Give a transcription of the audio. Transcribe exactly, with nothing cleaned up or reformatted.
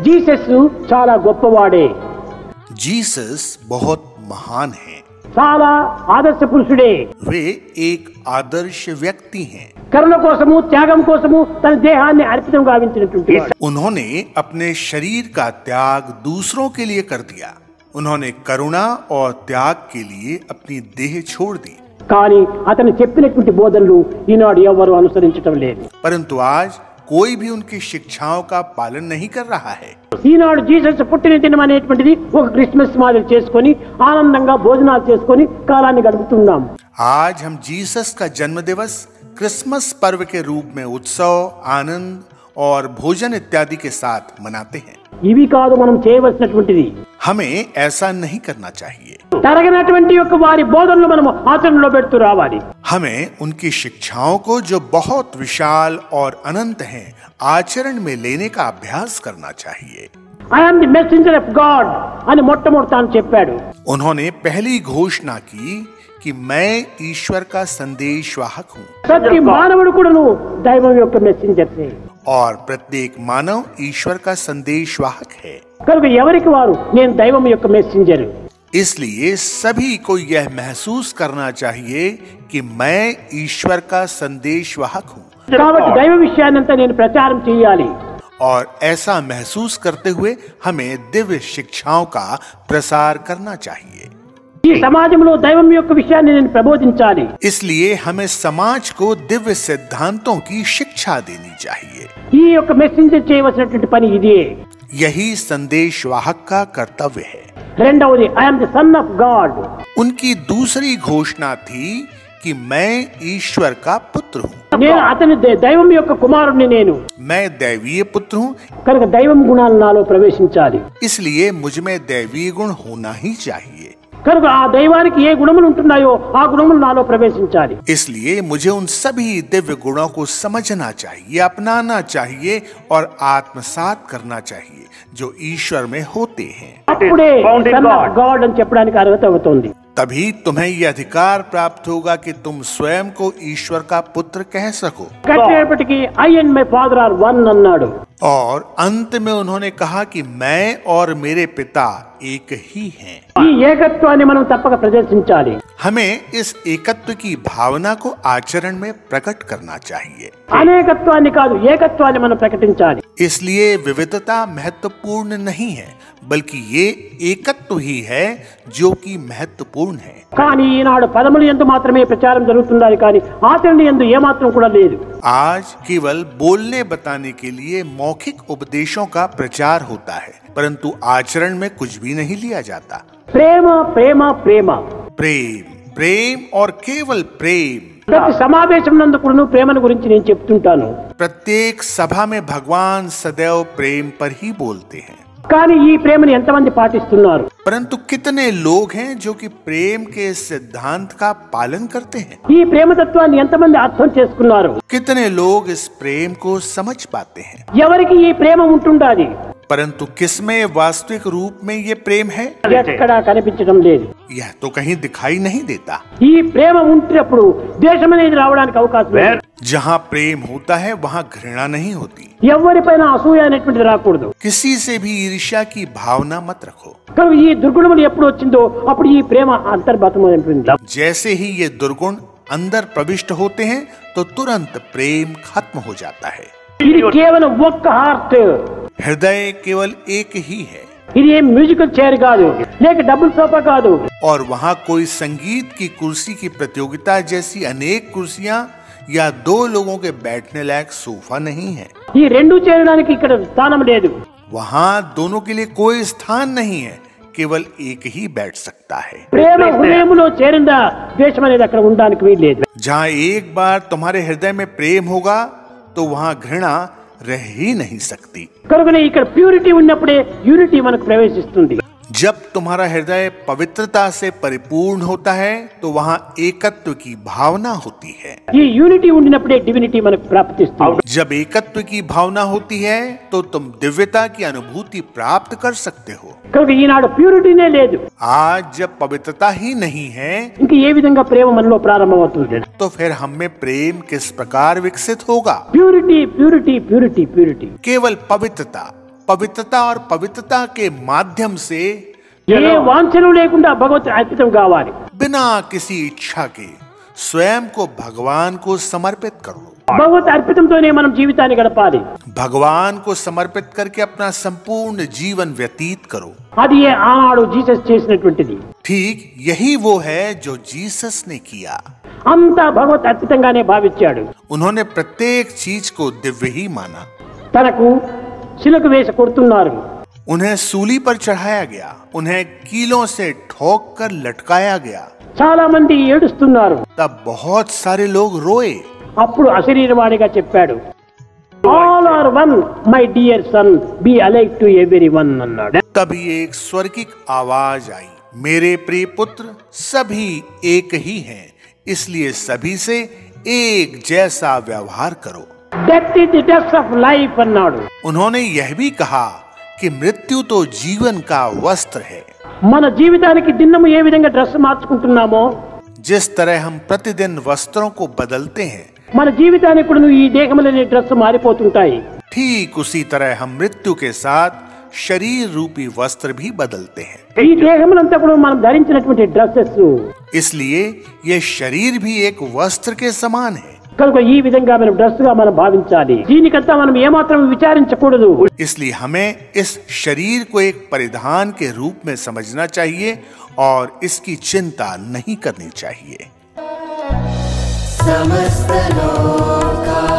Jesus చాలా గొప్పవాడే, Jesus बहुत महान हैं। చాలా ఆదర్శ పురుషుడే, वे एक आदर्श व्यक्ति हैं। కరుణ కోసము త్యాగం కోసము తన దేహాన్ని అర్పితం గావించినటువంటి వాడు. उन्होंने अपने शरीर का त्याग दूसरों के लिए कर दिया। उन्होंने करुणा और त्याग के लिए अपनी देह छोड़ दी। కానీ అతను చెప్పినటువంటి బోధనలు ఈనాడు ఎవరు అనుసరించడం లేదు. परंतु आज कोई भी उनकी शिक्षाओं का पालन नहीं कर रहा है। ఈనాడు జీసస్ పుట్టిన దినం అనేటువంటిది ఒక క్రిస్మస్ మాదిరి చేసుకొని ఆనందంగా భోజనాలు చేసుకొని కాలాన్ని గడుపుతున్నాం. आज हम जीसस का जन्म दिवस क्रिसमस पर्व के रूप में उत्सव, आनंद और भोजन इत्यादि के साथ मनाते हैं। ఇవి కాదు మనం చేయవలసినటువంటిది. हमें ऐसा नहीं करना चाहिए। తరగనటువంటి యొక్క వారి బోధనలు మనం ఆచరణలో పెడుతూ రావాలి. हमें उनकी शिक्षाओं को जो बहुत विशाल और अनंत हैं, आचरण में लेने का अभ्यास करना चाहिए। I am the messenger of God అని మొట్టమొదట తాను చెప్పాడు. उन्होंने पहली घोषणा की कि मैं ईश्वर का संदेशवाहक हूँ ప్రతి మానవుడు కూడాను దైవం యొక్క మెసెంజర్సే. और प्रत्येक मानव ईश्वर का संदेशवाहक है। కనుక ఎవరికి వారు నేను దైవం యొక్క మెసెంజర్. इसलिए सभी को यह महसूस करना चाहिए कि मैं ईश्वर का संदेशवाहक हूँ కాబట్టి దైవ విషయాన్నంతా నేను ప్రచారం చేయాలి. और ऐसा महसूस करते हुए हमें दिव्य शिक्षाओं का प्रसार करना चाहिए। ఈ సమాజంలో దైవం యొక్క విషయాన్ని నేను ప్రబోధించాలి. इसलिए हमें समाज को दिव्य सिद्धांतों की शिक्षा देनी चाहिए। ఈ యొక్క మెసెంజర్ చేయవలసినటువంటి పని ఇదే. यही संदेशवाहक का कर्तव्य है। రెండవది I am the son of God. उनकी दूसरी घोषणा थी कि मैं ईश्वर का पुत्र हूँ। నేను అతని దే- దైవం యొక్క కుమారుడిని నేను. मैं दैवीय पुत्र हूँ, కనుక దైవం గుణాలు నాలో ప్రవేశించాలి. इसलिए मुझ में दैवीय गुण होना ही चाहिए। కనుక ఆ దైవానికి ఏ గుణములు ఉంటున్నాయో ఆ గుణములు నాలో ప్రవేశించాలి. इसलिए मुझे उन सभी दिव्य गुणों को समझना चाहिए, अपनाना चाहिए और आत्मसात करना चाहिए जो ईश्वर में होते हैं। అప్పుడే సన్ ఆఫ్ గాడ్ అని చెప్పడానికి అర్హత అవుతుంది. तभी तुम्हें यह अधिकार प्राप्त होगा कि तुम स्वयं को ईश्वर का पुत्र कह सको। కట్టేపటికి I and my father are one అన్నాడు. और अंत में उन्होंने कहा कि मैं और मेरे पिता एक ही हैं। ఈ ఏకత్వాన్ని మనం తప్పక ప్రదర్శించాలి. हमें इस एकत्व की भावना को आचरण में प्रकट करना चाहिए। అనేకత్వాన్ని కాదు ఏకత్వాన్ని మనం ప్రకటించాలి. इसलिए विविधता महत्वपूर्ण नहीं है, बल्कि ये एकत्व ही है जो कि महत्वपूर्ण है। కానీ ఈనాడు పదములు యందు మాత్రమే ప్రచారం జరుగుతున్నది కానీ ఆచరణ యందు ఏమాత్రం కూడా లేదు. आज केवल बोलने बताने के लिए मौखिक उपदेशों का प्रचार होता है, परंतु आचरण में कुछ भी नहीं लिया जाता। ప్రేమ ప్రేమ ప్రేమ. प्रेम प्रेम और केवल प्रेम। ప్రతి సమావేశం నందు కూడా ప్రేమను గురించి నేను చెప్తుంటాను. प्रत्येक सभा में भगवान सदैव प्रेम पर ही बोलते हैं, కానీ ఈ ప్రేమను ఎంతమంది పాటిస్తున్నారు? परंतु कितने लोग हैं जो कि प्रेम के सिद्धांत का पालन करते हैं? ఈ ప్రేమ తత్వాన్ని ఎంతమంది అర్థం చేసుకున్నారు? कितने लोग इस प्रेम को समझ पाते हैं? ఎవరికి ఈ ప్రేమ ఉంటుండాలి? परंतु किसमें वास्तविक रूप में ये प्रेम है? ఎక్కడా కనిపించడం లేదు. यह तो कहीं दिखाई नहीं देता। ఈ ప్రేమ ఉంటున్నప్పుడు ద్వేషం అనేది రావడానికి అవకాశం లేదు. जहाँ प्रेम होता है वहाँ घृणा नहीं होती। ఎవరిపైన అసూయ అనేటువంటిది రాకూడదు. किसी से भी ईर्ष्या की भावना मत रखो। కనుక ఈ దుర్గుణములు ఎప్పుడు వచ్చిందో అప్పుడు ఈ ప్రేమ అంతర్గతమైపోయింది. जैसे ही ये दुर्गुण अंदर प्रविष्ट होते हैं तो तुरंत प्रेम खत्म हो जाता है। ఇది కేవలం ఒక్క హార్ట్. हृदय केवल एक ही है ఇది ఏం మ్యూజికల్ చైర్ కాదు, లేక డబుల్ సోఫా కాదు. और वहाँ कोई संगीत की कुर्सी की प्रतियोगिता जैसी अनेक कुर्सियाँ या दो लोगों के बैठने लायक सोफा नहीं है। ఈ రెండు చేరడానికి ఇక్కడ స్థానం లేదు. वहाँ दोनों के लिए कोई स्थान नहीं है, केवल एक ही बैठ सकता है। ప్రేమ హృదయములో చేరిందా ద్వేషం అనేది అక్కడ ఉండడానికి వీల్లేదు. जहाँ एक बार तुम्हारे हृदय में प्रेम होगा तो वहाँ घृणा रह ही नहीं सकती। కనుకనే ఇక్కడ ప్యూరిటీ ఉన్నప్పుడే యూనిటీ మనకు ప్రవేశిస్తుంది. जब तुम्हारा हृदय पवित्रता से परिपूर्ण होता है तो वहाँ एकत्व की भावना होती है। ఈ యూనిటీ ఉండినప్పుడే డివినిటీ మనకు ప్రాప్తిస్తుంది. जब एकत्व की भावना होती है तो तुम दिव्यता की अनुभूति प्राप्त कर सकते हो। కనుక ఈనాడు ప్యూరిటీనే లేదు. आज जब पवित्रता ही नहीं है ఇంకా ఏ విధంగా ప్రేమ మనలో ప్రారంభమవుతుంది? तो फिर हम में प्रेम किस प्रकार विकसित होगा? Purity purity purity purity. केवल पवित्रता पवित्रता और पवित्रता के माध्यम से ఏ వాంఛలు లేకుండా భగవత్ అర్పితం కావాలి. बिना किसी इच्छा के स्वयं को भगवान को समर्पित करो. భగవత్ అర్పితంతోనే మనం జీవితాన్ని గడపాలి. भगवान को समर्पित करके अपना संपूर्ण जीवन व्यतीत करो. అది ఏ ఆనాడు జీసస్ చేసినటువంటిది. ठीक यही वो है जो जीसस ने किया. అంతా భగవత్ అర్పితంగానే భావించాడు. उन्होंने प्रत्येक चीज को दिव्य ही माना. తనకు శిలకు వేసి కొడుతున్నారు. उन्हें सूली पर चढ़ाया गया, उन्हें कीलों से ठोक कर लटकाया गया. చాలా మంది ఏడుస్తున్నారు. तब बहुत सारे लोग रोए. అప్పుడు అశరీరవాణిగా చెప్పాడు, all are one my dear son be alive to everyone అన్నాడు. तभी एक स्वर्गिक आवाज आई, मेरे प्रिय पुत्र सभी एक ही हैं, इसलिए सभी से एक जैसा व्यवहार करो. Death is the death of life అన్నాడు. उन्होंने यह भी कहा कि मृत्यु तो जीवन का वस्त्र है. మన జీవితానికి దినము ఏ విధంగా డ్రెస్ మార్చుకుంటున్నామో, जिस तरह हम प्रतिदिन वस्त्रों को बदलते हैं, మన జీవితానికి కూడా ఈ దేహములోని డ్రెస్ మారిపోతుంటాయి. ठीक उसी तरह हम मृत्यु के साथ शरीर रूपी वस्त्र भी बदलते हैं. ఈ దేహములంతా కూడా మనం ధరించినటువంటి డ్రెస్సెస్. इसलिए ये शरीर भी एक वस्त्र के समान है. కనుక ఈ విధంగా మనం డ్రెస్ గా మనం భావించాలి. దీనికంతా మనం ఏమాత్రం విచారించకూడదు. इसलिए हमें इस शरीर को एक परिधान के रूप में समझना चाहिए और इसकी चिंता नहीं करनी चाहिए. समस्त लोका